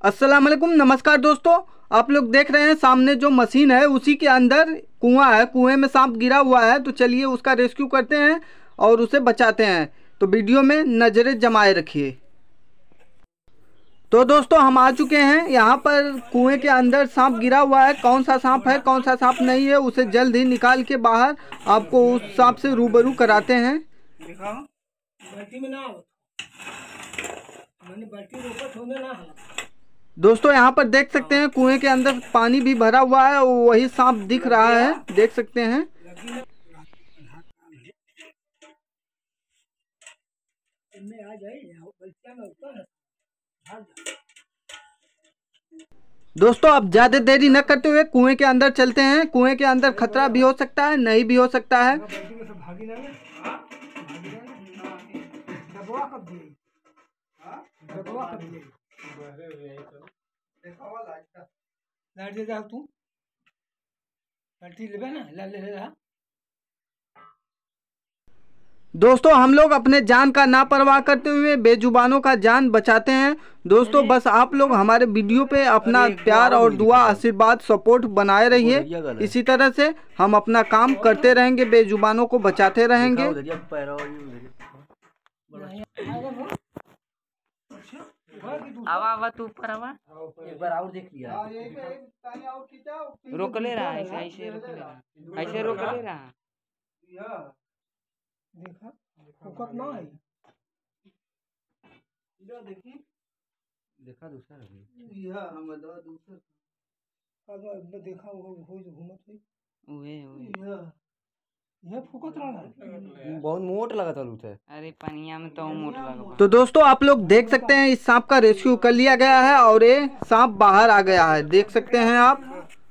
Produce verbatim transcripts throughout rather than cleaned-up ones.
अस्सलाम वालेकुम, नमस्कार दोस्तों। आप लोग देख रहे हैं सामने जो मशीन है उसी के अंदर कुआं है। कुएं में सांप गिरा हुआ है, तो चलिए उसका रेस्क्यू करते हैं और उसे बचाते हैं। तो वीडियो में नज़रें जमाए रखिए। तो दोस्तों हम आ चुके हैं यहाँ पर। कुएं के अंदर सांप गिरा हुआ है। कौन सा सांप है कौन सा सांप नहीं है उसे जल्द ही निकाल के बाहर आपको उस सांप से रूबरू कराते हैं। दोस्तों यहाँ पर देख सकते हैं कुएं के अंदर पानी भी भरा हुआ है, वही सांप दिख रहा है, देख सकते हैं। दोस्तों अब ज्यादा देरी न करते हुए कुएं के अंदर चलते हैं। कुएं के अंदर खतरा भी हो सकता है, नहीं भी हो सकता है। दोस्तों हम लोग अपने जान का ना परवाह करते हुए बेजुबानों का जान बचाते हैं। दोस्तों बस आप लोग हमारे वीडियो पे अपना प्यार और दुआ आशीर्वाद सपोर्ट बनाए रहिए। इसी तरह से हम अपना काम करते रहेंगे, बेजुबानों को बचाते रहेंगे। आवा आवा तू ऊपर आवा, एक बार और देख लिया। रोक ले रहा, ऐसे ऐसे रोक ले रहा, ऐसे रोक ले रहा। देखा फोकस ना है, इधर देखी, देखा दूसरा है, यह हम दवा दूसरा का देखा वो हो घूमत हुई ओए ओए, यह यह फोकस रहा है, बहुत मोट लगा था लूटे। अरे पानिया में तो मोट लगा। तो दोस्तों आप लोग देख सकते हैं इस सांप का रेस्क्यू कर लिया गया है और ये सांप बाहर आ गया है, देख सकते हैं आप।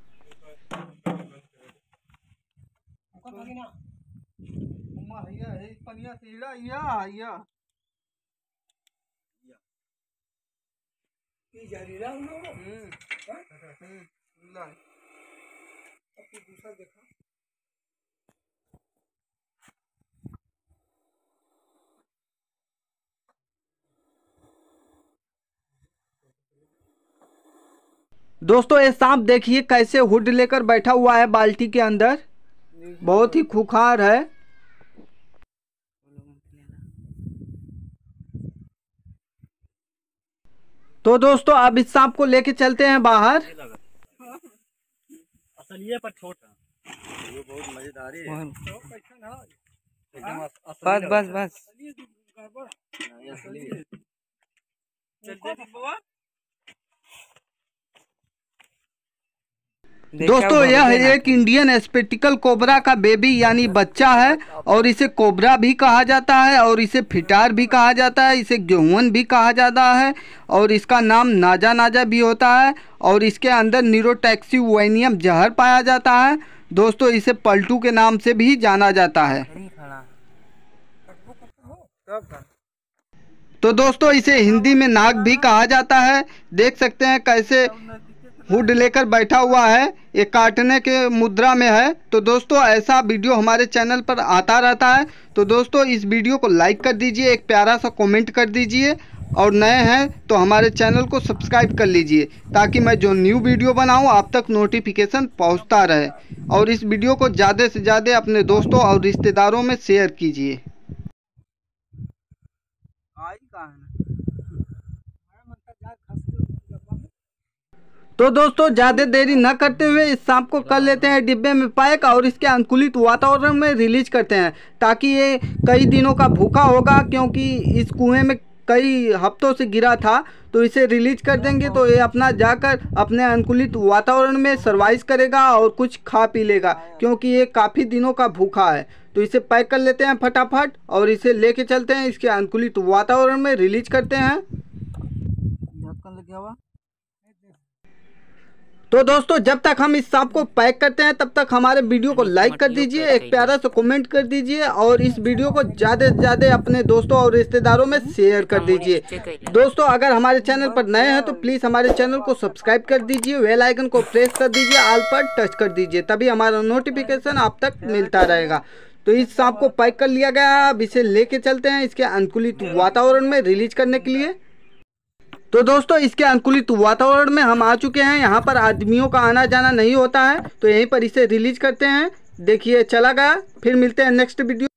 दोस्तों ये सांप देखिए कैसे हुड लेकर बैठा हुआ है बाल्टी के अंदर, बहुत ही खूंखार है। तो दोस्तों अब इस सांप को लेके चलते हैं बाहर। असलिए पर छोटा, ये बहुत मजेदार है। बस बस बस दोस्तों यह एक इंडियन स्पेटिकल कोबरा का बेबी यानी बच्चा है और इसे कोबरा भी कहा जाता है और इसे फिटार भी कहा जाता है, इसे गेहून भी कहा जाता है और इसका नाम नाजा नाजा भी होता है और इसके अंदर न्यूरोटॉक्सिक जहर पाया जाता है। दोस्तों इसे पलटू के नाम से भी जाना जाता है। तो दोस्तों इसे हिंदी में नाग भी कहा जाता है, देख सकते हैं कैसे हुड लेकर बैठा हुआ है, ये काटने के मुद्रा में है। तो दोस्तों ऐसा वीडियो हमारे चैनल पर आता रहता है। तो दोस्तों इस वीडियो को लाइक कर दीजिए, एक प्यारा सा कमेंट कर दीजिए और नए हैं तो हमारे चैनल को सब्सक्राइब कर लीजिए ताकि मैं जो न्यू वीडियो बनाऊं आप तक नोटिफिकेशन पहुंचता रहे। और इस वीडियो को ज़्यादा से ज़्यादा अपने दोस्तों और रिश्तेदारों में शेयर कीजिए। तो दोस्तों ज़्यादा देरी न करते हुए इस सांप को कर लेते हैं डिब्बे में पैक और इसके अनुकूलित वातावरण में रिलीज करते हैं ताकि ये कई दिनों का भूखा होगा, क्योंकि इस कुएं में कई हफ्तों से गिरा था। तो इसे रिलीज कर देंगे तो ये अपना जाकर अपने अनुकूलित वातावरण में सर्वाइव करेगा और कुछ खा पी लेगा, क्योंकि ये काफ़ी दिनों का भूखा है। तो इसे पैक कर लेते हैं फटाफट और इसे लेके चलते हैं, इसके अनुकूलित वातावरण में रिलीज करते हैं। तो दोस्तों जब तक हम इस सांप को पैक करते हैं तब तक हमारे वीडियो को लाइक कर दीजिए, एक प्यारा सा कमेंट कर दीजिए और इस वीडियो को ज़्यादा से ज़्यादा अपने दोस्तों और रिश्तेदारों में शेयर कर दीजिए। दोस्तों अगर हमारे चैनल पर नए हैं तो प्लीज़ हमारे चैनल को सब्सक्राइब कर दीजिए, बेल आइकन को प्रेस कर दीजिए, ऑल पर टच कर दीजिए, तभी हमारा नोटिफिकेशन आप तक मिलता रहेगा। तो इस सांप को पैक कर लिया गया, अब इसे लेके चलते हैं इसके अनुकूलित वातावरण में रिलीज करने के लिए। तो दोस्तों इसके अनुकूलित वातावरण में हम आ चुके हैं। यहाँ पर आदमियों का आना जाना नहीं होता है, तो यहीं पर इसे रिलीज करते हैं। देखिए चला गया। फिर मिलते हैं नेक्स्ट वीडियो।